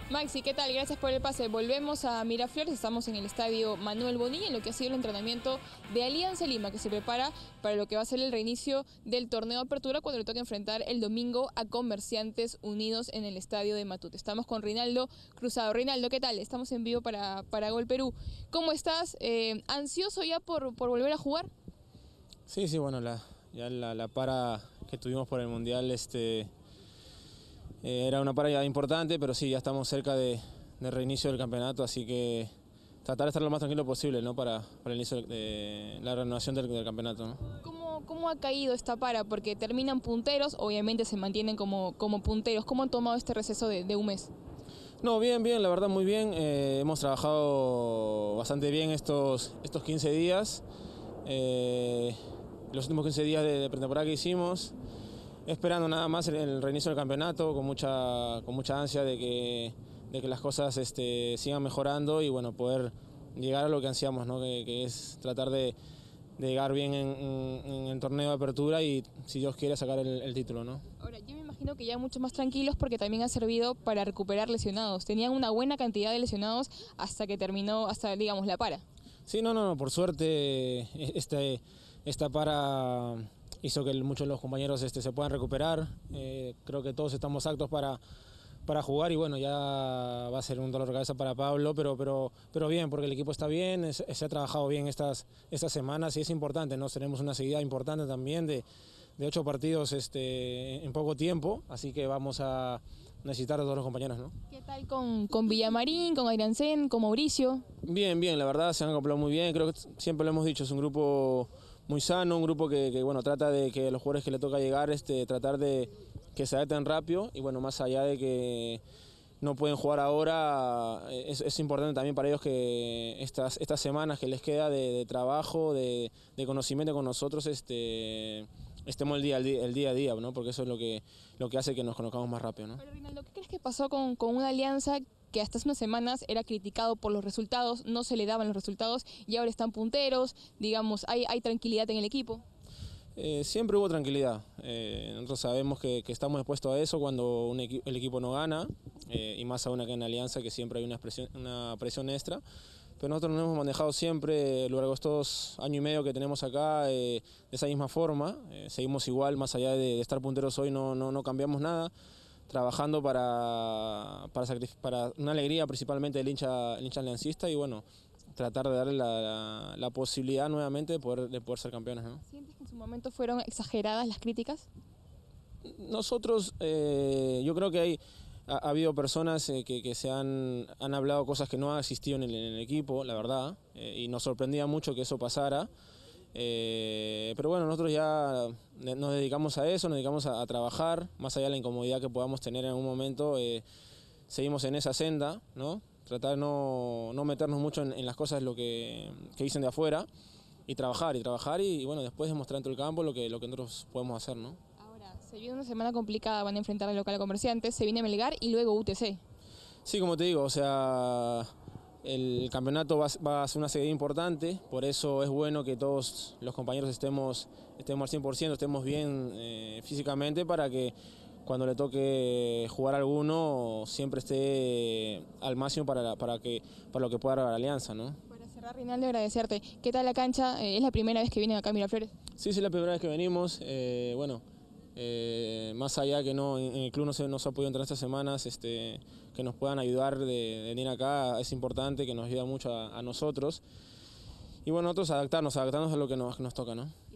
Maxi, ¿qué tal? Gracias por el pase. Volvemos a Miraflores, estamos en el estadio Manuel Bonilla, en lo que ha sido el entrenamiento de Alianza Lima, que se prepara para lo que va a ser el reinicio del torneo de apertura cuando le toque enfrentar el domingo a Comerciantes Unidos en el estadio de Matute. Estamos con Reinaldo Cruzado. Reinaldo, ¿qué tal? Estamos en vivo para Gol Perú. ¿Cómo estás? ¿Ansioso ya por volver a jugar? Sí, bueno, la para que tuvimos por el Mundial era una para ya importante, pero sí, ya estamos cerca del reinicio del campeonato, así que tratar de estar lo más tranquilo posible, ¿no? para el inicio de la renovación del campeonato, ¿no? ¿Cómo ha caído esta para? Porque terminan punteros, obviamente se mantienen como punteros. ¿Cómo han tomado este receso de un mes? No, bien, la verdad muy bien. Hemos trabajado bastante bien estos 15 días. Los últimos 15 días de pretemporada que hicimos, esperando nada más el reinicio del campeonato, con mucha ansia de que las cosas sigan mejorando y bueno, poder llegar a lo que ansiamos, ¿no? que es tratar de llegar bien en el torneo de apertura y, si Dios quiere, sacar el título, ¿no? Ahora, yo me imagino que ya mucho más tranquilos porque también ha servido para recuperar lesionados. Tenían una buena cantidad de lesionados hasta que terminó, digamos, la para. Sí, no, por suerte esta para hizo que muchos de los compañeros se puedan recuperar. Creo que todos estamos aptos para jugar y bueno, ya va a ser un dolor de cabeza para Pablo, pero bien, porque el equipo está bien, se ha trabajado bien estas semanas y es importante, ¿no? Tenemos una seguida importante también de 8 partidos en poco tiempo, así que vamos a necesitar a todos los compañeros, ¿no? ¿Qué tal con Villamarín, con Airancén, con Mauricio? Bien, la verdad se han acoplado muy bien, creo que siempre lo hemos dicho, es un grupo muy sano, un grupo que bueno, trata de que los jugadores que le toca llegar, tratar de que se adapten rápido y bueno, más allá de que no pueden jugar ahora, es importante también para ellos que estas semanas que les queda de trabajo, de conocimiento con nosotros, estemos el día a día, ¿no? Porque eso es lo que hace que nos conozcamos más rápido, ¿no? Pero Reinaldo, ¿qué crees que pasó con una Alianza que hasta hace unas semanas era criticado por los resultados, no se le daban los resultados y ahora están punteros, digamos, hay tranquilidad en el equipo? Siempre hubo tranquilidad. Nosotros sabemos que estamos expuestos a eso cuando el equipo no gana, y más aún acá en Alianza, que siempre hay una presión extra. Pero nosotros nos hemos manejado siempre a lo largo de estos años y medio que tenemos acá de esa misma forma. Seguimos igual, más allá de estar punteros hoy, no cambiamos nada. Trabajando para una alegría principalmente del hincha aliancista y bueno, tratar de darle la posibilidad nuevamente de poder ser campeones, ¿no? ¿Sientes que en su momento fueron exageradas las críticas? Nosotros, yo creo que ha habido personas que han hablado cosas que no han existido en el equipo, la verdad, y nos sorprendía mucho que eso pasara. Pero bueno, nosotros ya nos dedicamos a eso, nos dedicamos a trabajar, más allá de la incomodidad que podamos tener en algún momento, seguimos en esa senda, ¿no? Tratar de no meternos mucho en las cosas que dicen de afuera y trabajar y bueno, después demostrar dentro del campo lo que nosotros podemos hacer, ¿no? Ahora, se viene una semana complicada, van a enfrentar al local a Comerciantes, se viene Melgar y luego UTC. Sí, como te digo, o sea, el campeonato va a ser una seguida importante, por eso es bueno que todos los compañeros estemos al 100%, estemos bien físicamente para que cuando le toque jugar a alguno siempre esté al máximo para lo que pueda dar la Alianza, ¿no? Para cerrar, Reinaldo, agradecerte. ¿Qué tal la cancha? ¿Es la primera vez que vienen acá a Miraflores? Sí, es la primera vez que venimos. Bueno, más allá que en el club nos ha podido entrar estas semanas, que nos puedan ayudar de venir acá, es importante, que nos ayuda mucho a nosotros. Y bueno, nosotros adaptarnos a lo que nos toca, ¿no?